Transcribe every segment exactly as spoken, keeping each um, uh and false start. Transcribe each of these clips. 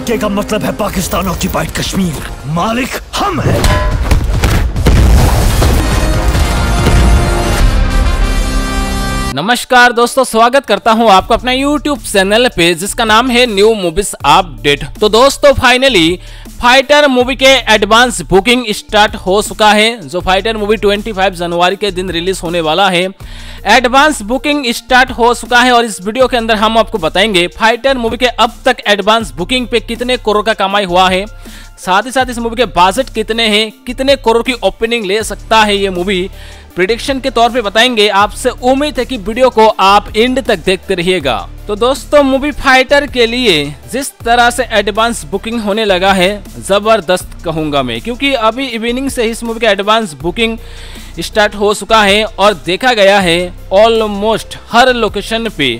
के का मतलब है पाकिस्तान ऑक्यूपाइड कश्मीर। मालिक हम हैं। नमस्कार दोस्तों, स्वागत करता हूं आपको अपने यूट्यूब चैनल पे जिसका नाम है न्यू मूवीज अपडेट। तो दोस्तों फाइनली फाइटर मूवी के एडवांस बुकिंग स्टार्ट हो चुका है। जो फाइटर मूवी पच्चीस जनवरी के दिन रिलीज होने वाला है, एडवांस बुकिंग स्टार्ट हो चुका है। और इस वीडियो के अंदर हम आपको बताएंगे फाइटर मूवी के अब तक एडवांस बुकिंग पे कितने करोड़ का कमाई हुआ है, साथ ही साथ इस मूवी के बजट कितने हैं, कितने करोड़ की ओपनिंग ले सकता है ये मूवी, प्रेडिक्शन के तौर पे बताएंगे। आपसे उम्मीद है कि वीडियो को आप एंड तक देखते रहिएगा। तो दोस्तों मूवी फाइटर के लिए जिस तरह से एडवांस बुकिंग होने लगा है, जबरदस्त कहूंगा मैं, क्योंकि अभी इवनिंग से इस मूवी का एडवांस बुकिंग स्टार्ट हो चुका है और देखा गया है ऑलमोस्ट हर लोकेशन पे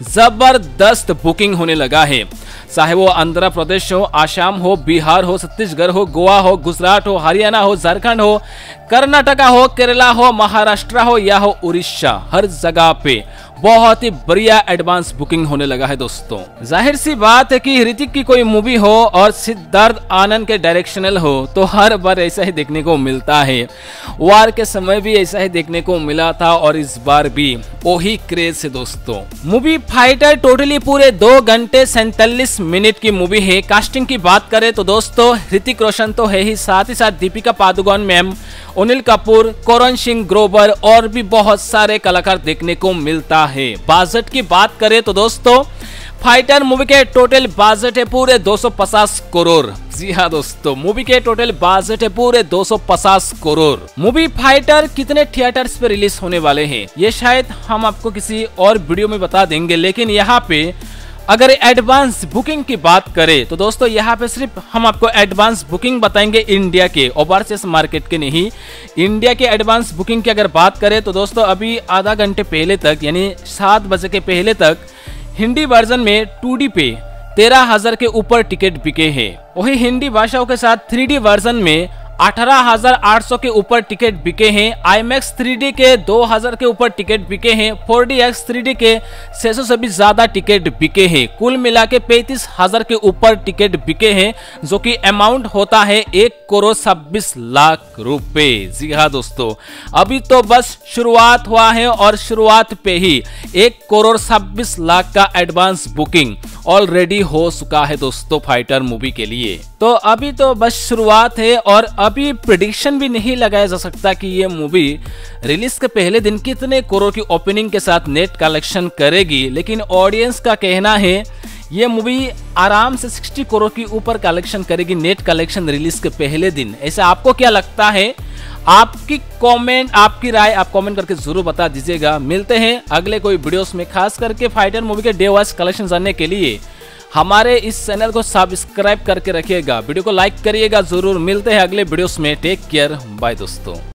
जबरदस्त बुकिंग होने लगा है। चाहे वो आंध्र प्रदेश हो, आसाम हो, बिहार हो, छत्तीसगढ़ हो, गोवा हो, गुजरात हो, हरियाणा हो, झारखंड हो, कर्नाटका हो, केरला हो, महाराष्ट्र हो या हो उड़ीसा, हर जगह पे बहुत ही बढ़िया एडवांस बुकिंग होने लगा है। दोस्तों जाहिर सी बात है कि ऋतिक की कोई मूवी हो और सिद्धार्थ आनंद के डायरेक्शनल हो तो हर बार ऐसा ही देखने को मिलता है। वार के समय भी ऐसा ही देखने को मिला था और इस बार भी वही क्रेज है। दोस्तों मूवी फाइटर टोटली पूरे दो घंटे सैंतालीस मिनट की मूवी है। कास्टिंग की बात करें तो दोस्तों ऋतिक रोशन तो है ही, साथ ही साथ दीपिका पादुकोण मैम, अनिल कपूर, करण सिंह ग्रोवर और भी बहुत सारे कलाकार देखने को मिलता है। बजट की बात करें तो दोस्तों फाइटर मूवी के टोटल बजट है पूरे दो सौ पचास करोड़। जी हाँ दोस्तों, मूवी के टोटल बजट है पूरे दो सौ पचास करोड़। मूवी फाइटर कितने थिएटर्स पे रिलीज होने वाले हैं ये शायद हम आपको किसी और वीडियो में बता देंगे, लेकिन यहाँ पे अगर एडवांस बुकिंग की बात करें तो दोस्तों यहाँ पे सिर्फ हम आपको एडवांस बुकिंग बताएंगे इंडिया के, ओवरसीज मार्केट के नहीं। इंडिया के एडवांस बुकिंग की अगर बात करें तो दोस्तों अभी आधा घंटे पहले तक यानी सात बजे के पहले तक हिंदी वर्जन में टू डी पे तेरह हजार के ऊपर टिकट बिके हैं। वही हिंदी भाषाओं के साथ थ्री डी वर्जन में अठारह हजार आठ सौ के ऊपर टिकट बिके हैं। आईमैक्स थ्री डी के दो हजार के ऊपर टिकट बिके हैं। Four D X three D के छह सौ से भी ज्यादा टिकट बिके हैं। कुल मिला के पैंतीस हजार के ऊपर टिकट बिके हैं, जो कि अमाउंट होता है एक करोड़ छब्बीस लाख रुपए। जी हाँ दोस्तों, अभी तो बस शुरुआत हुआ है और शुरुआत पे ही एक करोड़ छब्बीस लाख का एडवांस बुकिंग ऑलरेडी हो चुका है दोस्तों फाइटर मूवी के लिए। तो अभी तो बस शुरुआत है और अभी प्रेडिक्शन भी नहीं लगाया जा सकता कि ये मूवी रिलीज के पहले दिन कितने करोड़ की ओपनिंग के साथ नेट कलेक्शन करेगी, लेकिन ऑडियंस का कहना है ये मूवी आराम से साठ करोड़ की ऊपर कलेक्शन करेगी नेट कलेक्शन रिलीज के पहले दिन। ऐसा आपको क्या लगता है? आपकी कमेंट, आपकी राय आप कमेंट करके जरूर बता दीजिएगा। मिलते हैं अगले कोई वीडियोस में, खास करके फाइटर मूवी के डे वाइज कलेक्शन जानने के लिए हमारे इस चैनल को सब्सक्राइब करके रखिएगा, वीडियो को लाइक करिएगा जरूर। मिलते हैं अगले वीडियोस में, टेक केयर, बाय दोस्तों।